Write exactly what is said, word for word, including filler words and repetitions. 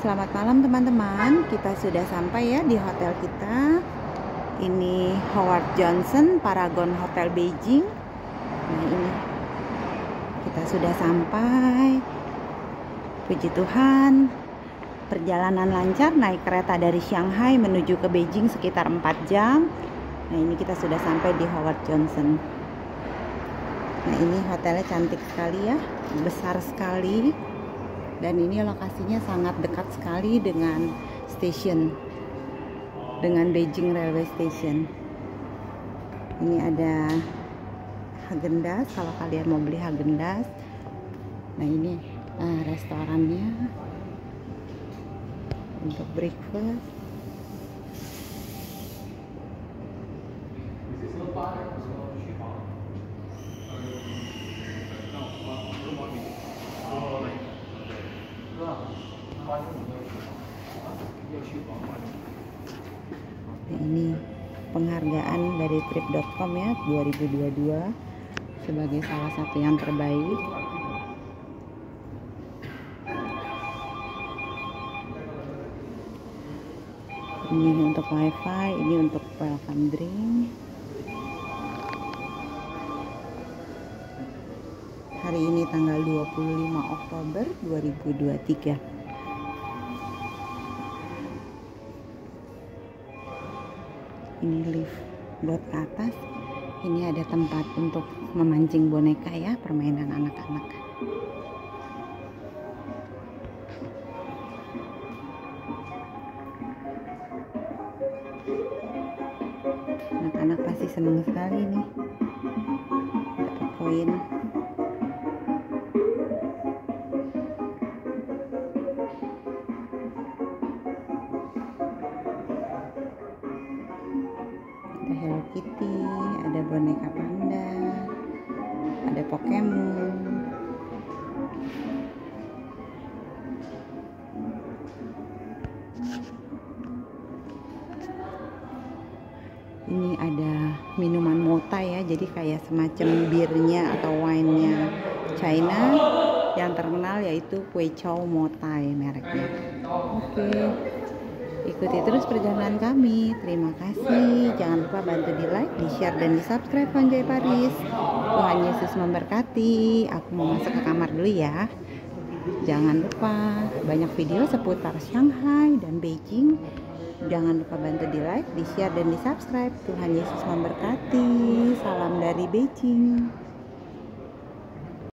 selamat malam teman-teman. Kita sudah sampai ya di hotel kita. Ini Howard Johnson Paragon Hotel Beijing. Nah ini kita sudah sampai. Puji Tuhan, perjalanan lancar, naik kereta dari Shanghai menuju ke Beijing sekitar empat jam. Nah ini kita sudah sampai di Howard Johnson. Nah ini hotelnya cantik sekali ya, besar sekali. Dan ini lokasinya sangat dekat sekali dengan stasiun, dengan Beijing Railway Station. Ini ada Häagen-Dazs kalau kalian mau beli Häagen-Dazs. Nah ini nah, restorannya untuk breakfast. Nah, ini penghargaan dari trip dot com ya dua ribu dua puluh dua sebagai salah satu yang terbaik. Ini untuk wifi, ini untuk welcome drink. Hari ini tanggal dua puluh lima Oktober dua ribu dua puluh tiga. Ini lift buat ke atas. Ini ada tempat untuk memancing boneka ya, permainan anak-anak. Anak-anak pasti senang sekali nih dapat koin. Ada Hello Kitty, ada boneka panda, ada Pokemon. Ini ada minuman Mota ya, jadi kayak semacam birnya atau wine-nya China yang terkenal yaitu Kue Chow Motai mereknya. Oke, ikuti terus perjalanan kami. Terima kasih. Jangan lupa bantu di like, di share, dan di subscribe Vanjay Paris. Tuhan Yesus memberkati. Aku mau masuk ke kamar dulu ya. Jangan lupa banyak video seputar Shanghai dan Beijing. Jangan lupa bantu di like, di share, dan di subscribe. Tuhan Yesus memberkati. Salam dari Beijing.